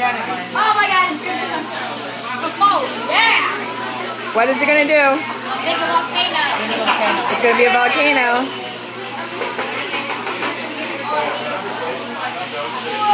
Oh my god, it's gonna yeah! What is it gonna do? Make a volcano. It's gonna be a volcano.